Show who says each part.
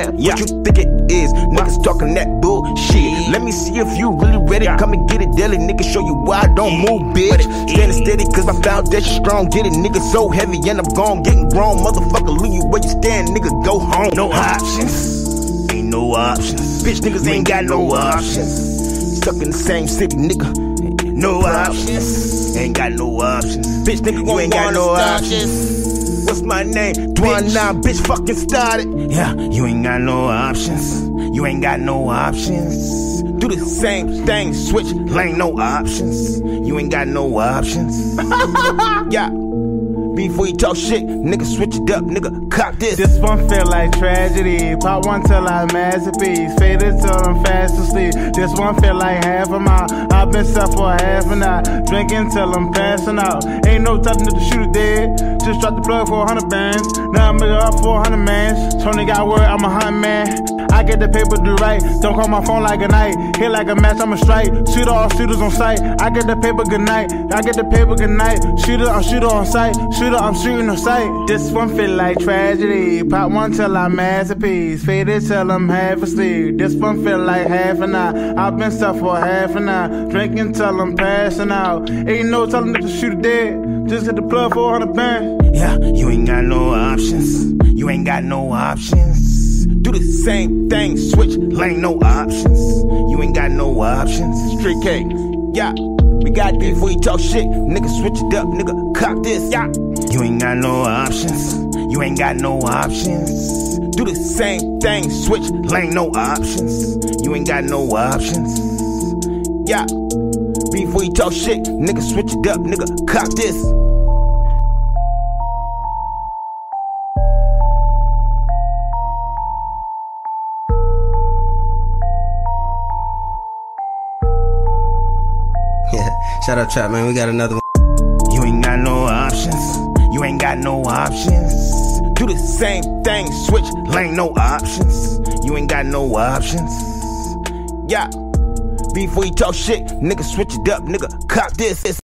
Speaker 1: Yeah. What you think it is? Niggas talking that bullshit. Let me see if you really ready. Come and get it daily, nigga. Show you why I don't move, bitch. Standing steady, cause my foundation strong. Get it, nigga, so heavy, and I'm gone. Getting grown, motherfucker. Leave you where you stand, nigga. Go home. No options. Ain't no options. Bitch, niggas ain't got no options. Stuck in the same city, nigga. No options. Ain't got no options. Bitch, nigga, you ain't got no options. What's my name? Dwan9, bitch, fucking started. Yeah, you ain't got no options. You ain't got no options. Do the same thing, switch lane, no options. You ain't got no options. Yeah. Before you talk shit, nigga, switch it up, nigga, cop this.
Speaker 2: This one feel like tragedy. Pop one till I'm masterpiece. Faded till I'm fast asleep. This one feel like half a mile. I've been set for half an hour. Drinking till I'm passing out. Ain't no time to shoot it dead. Just drop the plug for 100 bands. Now I'm making up 400 mans. Tony got word, I'm a hunt man. I get the paper to right. Don't call my phone like a night. Hit like a match, I'm a strike. Shooter, all shooters on sight. I get the paper, good night. I get the paper, good night. Shooter, I'm shooter on sight. Shooter, I'm shooting on sight. This one feel like tragedy. Pop one till I'm masterpiece. Faded till I'm half asleep. This one feel like half an hour. I've been stuck for half an hour. Drinking till I'm passing out. Ain't no telling them to shoot it dead. Just hit the plug for 100 bands.
Speaker 1: Yeah, you ain't got no options. You ain't got no options. Do the same thing, switch lane, no options. You ain't got no options. Street K, yeah. We got this. Before you talk shit, nigga, switch it up, nigga, cop this. Yeah. You ain't got no options. You ain't got no options. Do the same thing, switch lane, no options. You ain't got no options. Yeah. Before you talk shit, nigga, switch it up, nigga, cop this.
Speaker 3: Yeah, shout out Trap, man. We got another one.
Speaker 1: You ain't got no options. You ain't got no options. Do the same thing, switch lane, no options. You ain't got no options. Yeah. Before you talk shit, nigga, switch it up, nigga, cop this.